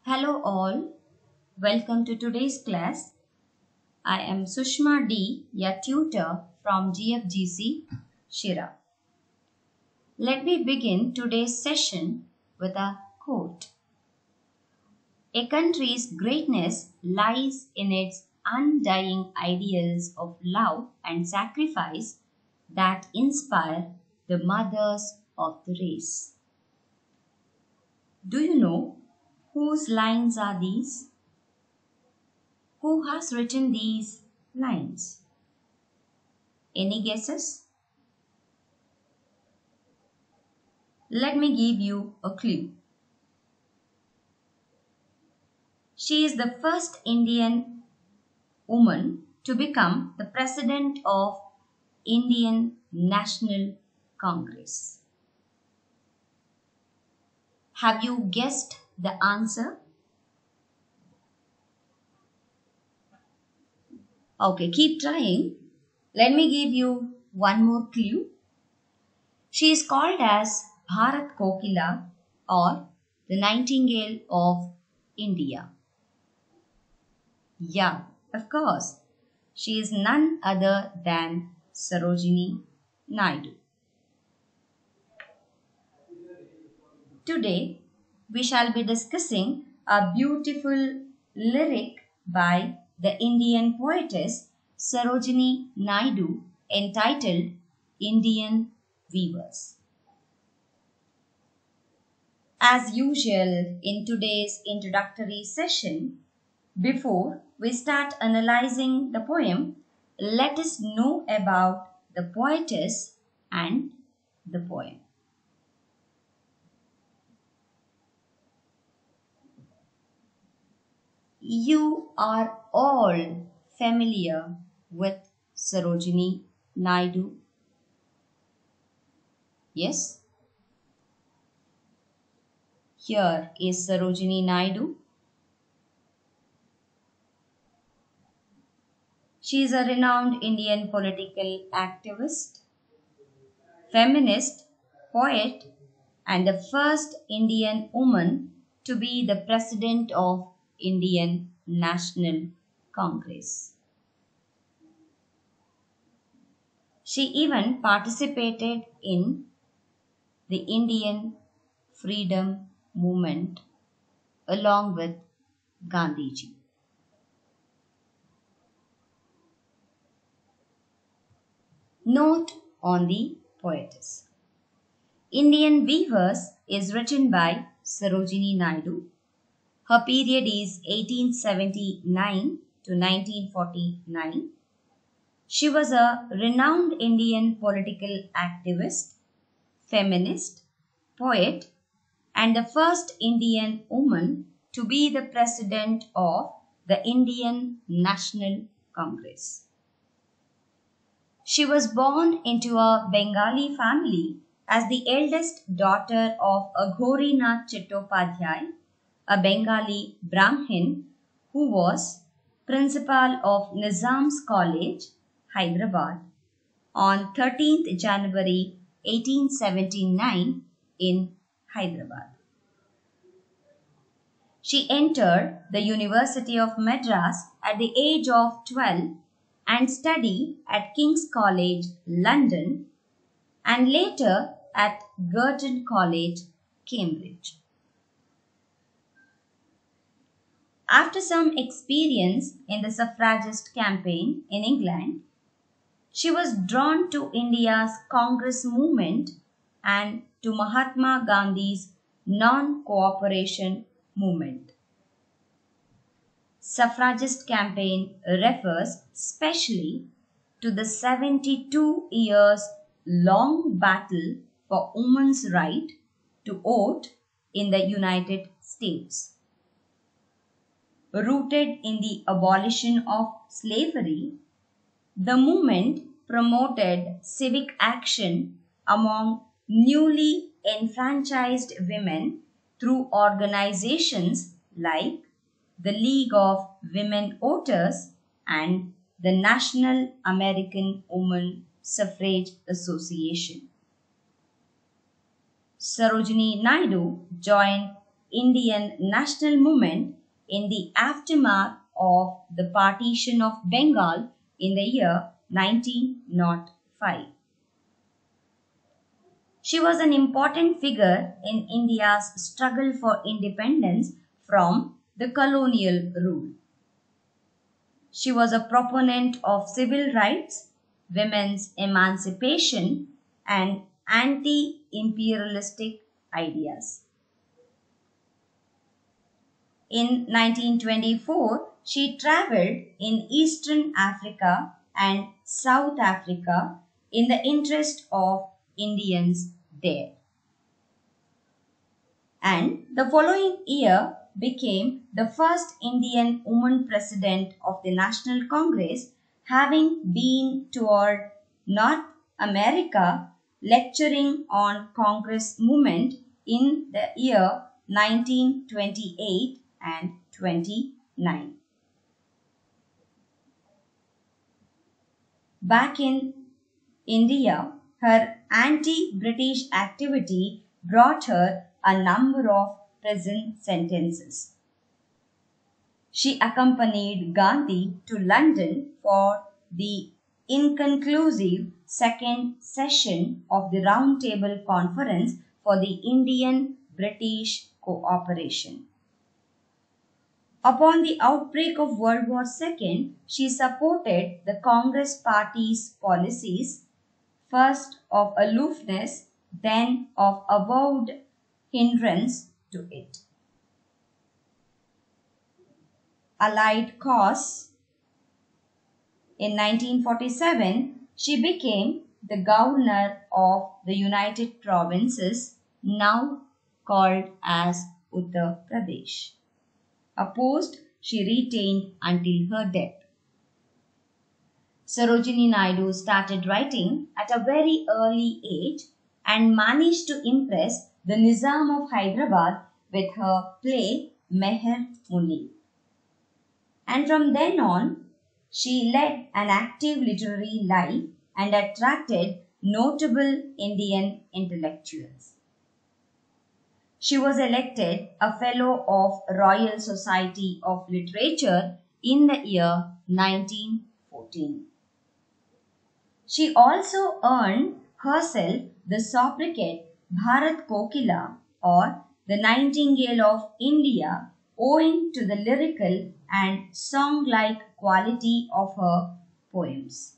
Hello all, welcome to today's class. I am Sushma D, your tutor from GFGC, Shira. Let me begin today's session with a quote. A country's greatness lies in its undying ideals of love and sacrifice that inspire the mothers of the race. Do you know whose lines are these? Who has written these lines? Any guesses? Let me give you a clue. She is the first Indian woman to become the President of Indian National Congress. Have you guessed the answer? Okay, keep trying. Let me give you one more clue. She is called as Bharat Kokila or the Nightingale of India. Yeah, of course. She is none other than Sarojini Naidu. Today, we shall be discussing a beautiful lyric by the Indian poetess Sarojini Naidu entitled Indian Weavers. As usual in today's introductory session, before we start analyzing the poem, let us know about the poetess and the poem. You are all familiar with Sarojini Naidu. Yes? Here is Sarojini Naidu. She is a renowned Indian political activist, feminist, poet, and the first Indian woman to be the President of Indian National Congress. She even participated in the Indian freedom movement along with Gandhiji. Note on the poetess. Indian Weavers is written by Sarojini Naidu. Her period is 1879 to 1949. She was a renowned Indian political activist, feminist, poet, and the first Indian woman to be the President of the Indian National Congress. She was born into a Bengali family as the eldest daughter of Aghorenath Chattopadhyay, a Bengali Brahmin who was principal of Nizam's College, Hyderabad, on 13th January 1879 in Hyderabad. She entered the University of Madras at the age of 12 and studied at King's College, London, and later at Girton College, Cambridge. After some experience in the suffragist campaign in England, she was drawn to India's Congress movement and to Mahatma Gandhi's non-cooperation movement. Suffragist campaign refers specially to the 72 years long battle for women's right to vote in the United States. Rooted in the abolition of slavery, the movement promoted civic action among newly enfranchised women through organizations like the League of Women Voters and the National American Woman Suffrage Association. Sarojini Naidu joined Indian national movement in the aftermath of the partition of Bengal in the year 1905. She was an important figure in India's struggle for independence from the colonial rule. She was a proponent of civil rights, women's emancipation, and anti-imperialistic ideas. In 1924, she traveled in Eastern Africa and South Africa in the interest of Indians there. And the following year became the first Indian woman president of the National Congress, having been toured North America lecturing on Congress movement in the year 1928 and 29. Back in India, her anti-British activity brought her a number of prison sentences. She accompanied Gandhi to London for the inconclusive second session of the Round Table Conference for the Indian-British cooperation. Upon the outbreak of World War II, she supported the Congress Party's policies, first of aloofness, then of avowed hindrance to it. Allied cause. In 1947, she became the governor of the United Provinces, now called as Uttar Pradesh. A post she retained until her death. Sarojini Naidu started writing at a very early age and managed to impress the Nizam of Hyderabad with her play Meher Munir. And from then on, she led an active literary life and attracted notable Indian intellectuals. She was elected a Fellow of Royal Society of Literature in the year 1914. She also earned herself the sobriquet Bharat Kokila, or the Nightingale of India, owing to the lyrical and song-like quality of her poems.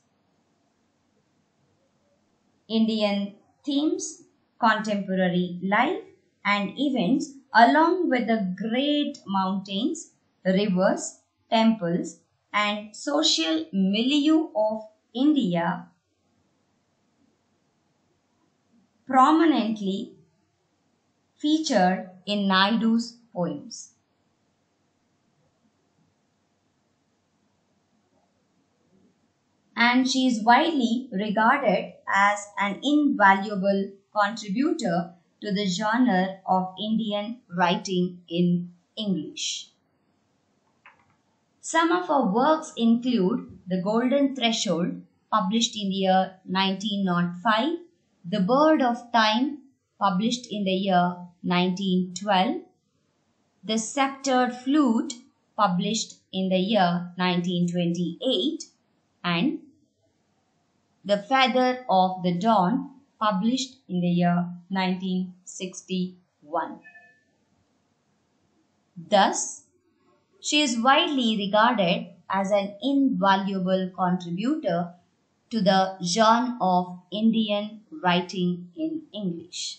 Indian themes, contemporary life, and events along with the great mountains, rivers, temples, and social milieu of India prominently featured in Naidu's poems. And she is widely regarded as an invaluable contributor to the genre of Indian writing in English. Some of her works include The Golden Threshold, published in the year 1905, The Bird of Time, published in the year 1912, The Sceptred Flute, published in the year 1928, and The Feather of the Dawn, published in the year 1961. Thus, she is widely regarded as an invaluable contributor to the genre of Indian writing in English.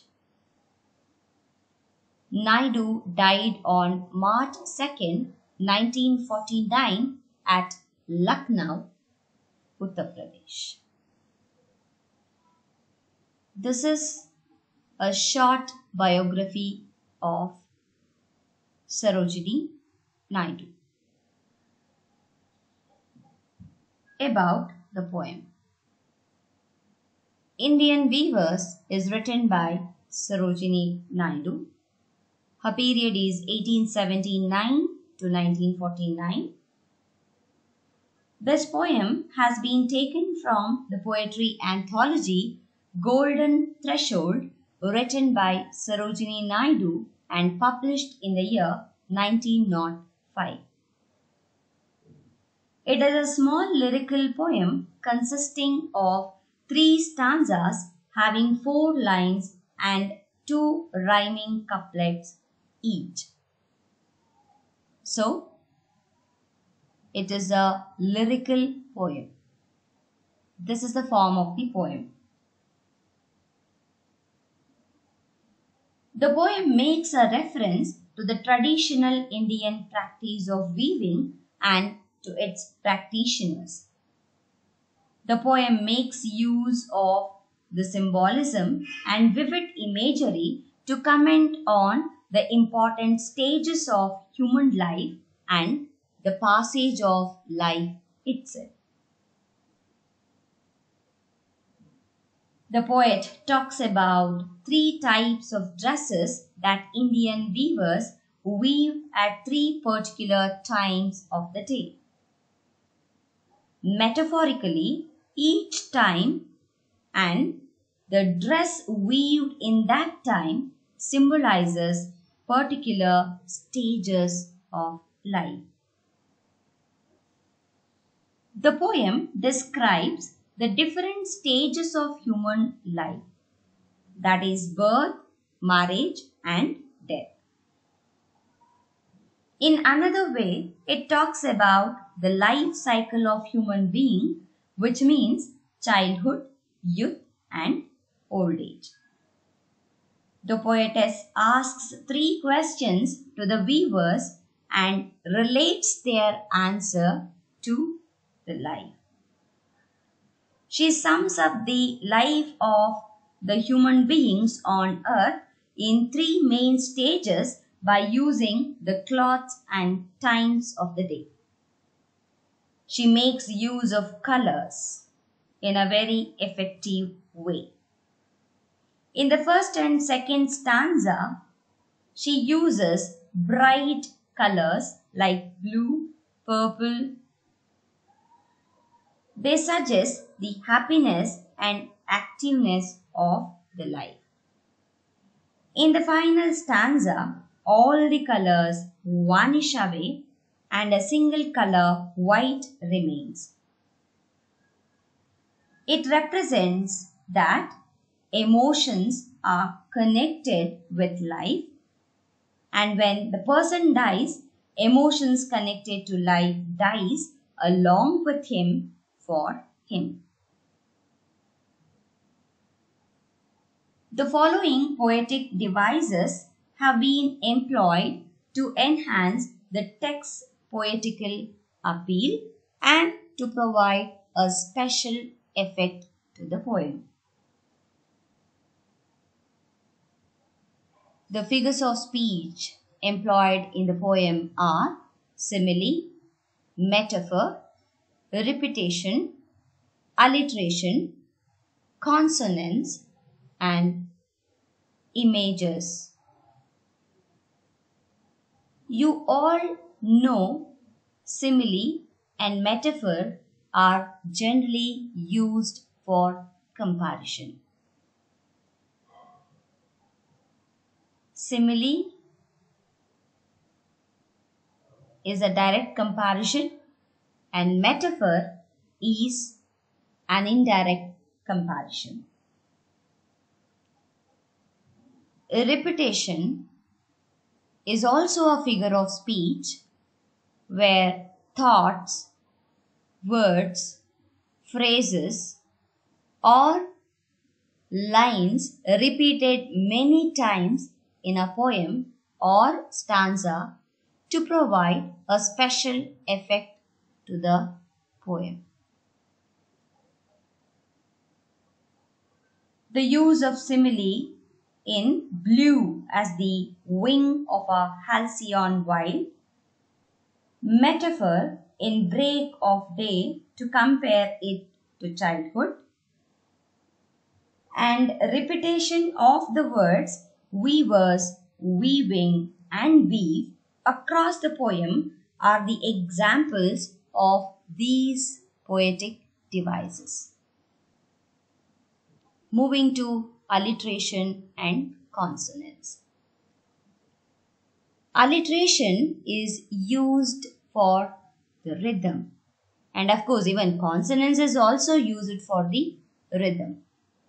Naidu died on March 2nd, 1949 at Lucknow, Uttar Pradesh. This is a short biography of Sarojini Naidu. About the poem. Indian Weavers is written by Sarojini Naidu. Her period is 1879 to 1949. This poem has been taken from the poetry anthology Golden Threshold, written by Sarojini Naidu and published in the year 1905. It is a small lyrical poem consisting of 3 stanzas having 4 lines and 2 rhyming couplets each. So, it is a lyrical poem. This is the form of the poem. The poem makes a reference to the traditional Indian practice of weaving and to its practitioners. The poem makes use of the symbolism and vivid imagery to comment on the important stages of human life and the passage of life itself. The poet talks about 3 types of dresses that Indian weavers weave at 3 particular times of the day. Metaphorically, each time and the dress weaved in that time symbolizes particular stages of life. The poem describes the different stages of human life, that is birth, marriage and death. In another way, it talks about the life cycle of human being, which means childhood, youth and old age. The poetess asks 3 questions to the weavers and relates their answer to the life. She sums up the life of the human beings on earth in 3 main stages by using the cloths and times of the day. She makes use of colors in a very effective way. In the first and second stanza, she uses bright colors like blue, purple. They suggest the happiness and activeness of the life. In the final stanza, all the colors vanish away and a single color, white, remains. It represents that emotions are connected with life, and when the person dies, emotions connected to life dies along with him for him. The following poetic devices have been employed to enhance the text's poetical appeal and to provide a special effect to the poem. The figures of speech employed in the poem are simile, metaphor, repetition, alliteration, consonants, and images. You all know simile and metaphor are generally used for comparison. Simile is a direct comparison and metaphor is an indirect comparison. A repetition is also a figure of speech where thoughts, words, phrases, or lines repeated many times in a poem or stanza to provide a special effect to the poem. The use of simile in blue as the wing of a halcyon while, metaphor in break of day to compare it to childhood, and repetition of the words weavers, weaving and weave across the poem are the examples of these poetic devices. Moving to alliteration and consonants. Alliteration is used for the rhythm. And of course, even consonance is also used for the rhythm.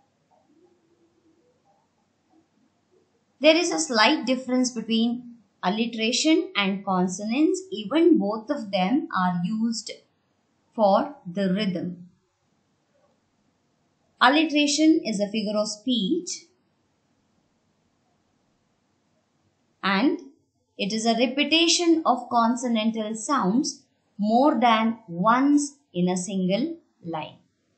There is a slight difference between alliteration and consonance. Even both of them are used for the rhythm. Alliteration is a figure of speech and it is a repetition of consonantal sounds more than once in a single line.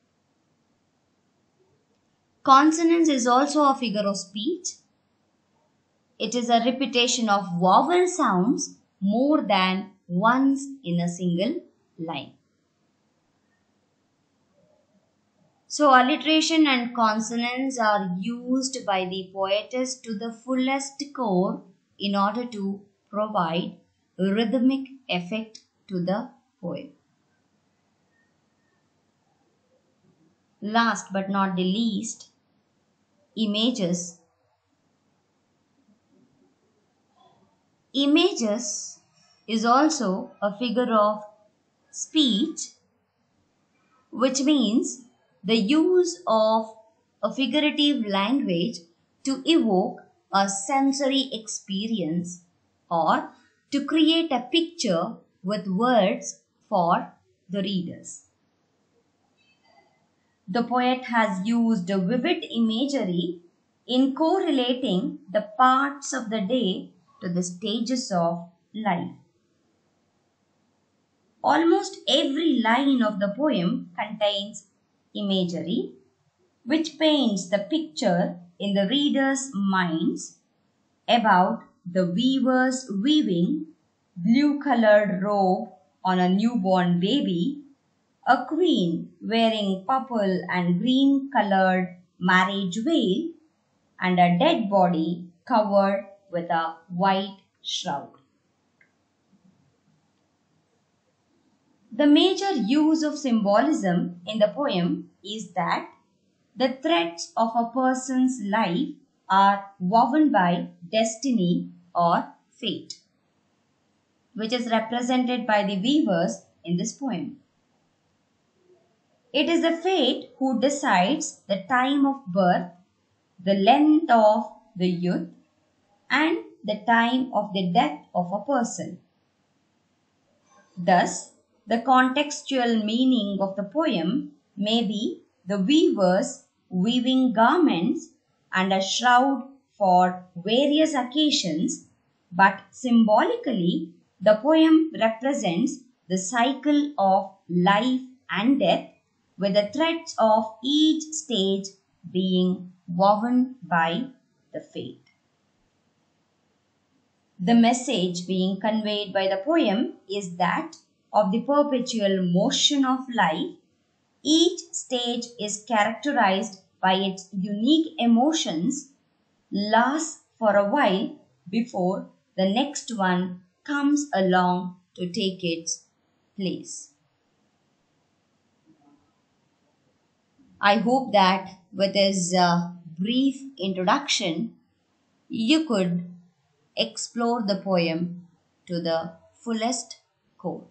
Consonance is also a figure of speech. It is a repetition of vowel sounds more than once in a single line. So alliteration and consonance are used by the poetess to the fullest core in order to provide rhythmic effect to the poem. Last but not the least, images. Images is also a figure of speech, which means the use of a figurative language to evoke a sensory experience or to create a picture with words for the readers. The poet has used vivid imagery in correlating the parts of the day to the stages of life. Almost every line of the poem contains imagery which paints the picture in the reader's minds about the weaver's weaving blue-colored robe on a newborn baby, a queen wearing purple and green-colored marriage veil, and a dead body covered with a white shroud. The major use of symbolism in the poem is that the threads of a person's life are woven by destiny or fate, which is represented by the weavers in this poem. It is the fate who decides the time of birth, the length of the youth, and the time of the death of a person. Thus, the contextual meaning of the poem may be the weavers weaving garments and a shroud for various occasions, but symbolically, the poem represents the cycle of life and death, with the threads of each stage being woven by the fate. The message being conveyed by the poem is that of the perpetual motion of life. Each stage is characterized by its unique emotions, lasts for a while before the next one comes along to take its place. I hope that with this brief introduction, you could explore the poem to the fullest core.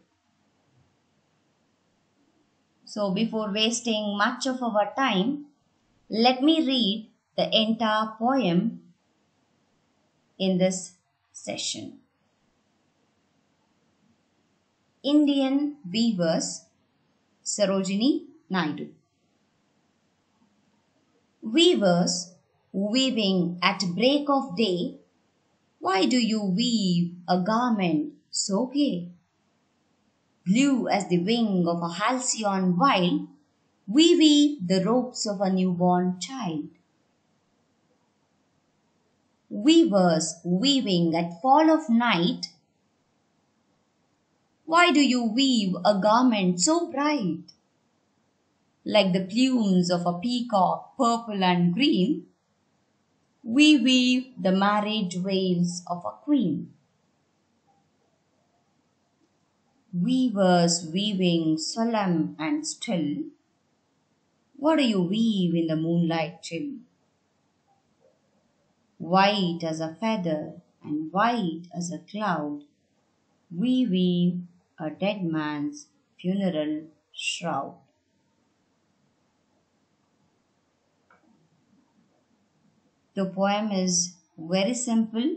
So before wasting much of our time, let me read the entire poem in this session. Indian Weavers, Sarojini Naidu. Weavers, weaving at break of day, why do you weave a garment so gay? Blue as the wing of a halcyon wild, we weave the robes of a newborn child. Weavers weaving at fall of night, why do you weave a garment so bright? Like the plumes of a peacock, purple and green, we weave the marriage veils of a queen. Weavers weaving solemn and still, what do you weave in the moonlight chill? White as a feather, and white as a cloud, we weave a dead man's funeral shroud. The poem is very simple,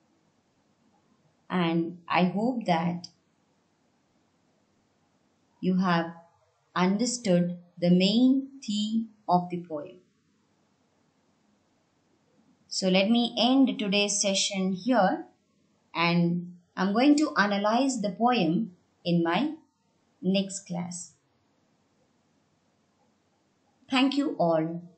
and I hope that you have understood the main theme of the poem. So let me end today's session here, and I'm going to analyze the poem in my next class. Thank you all.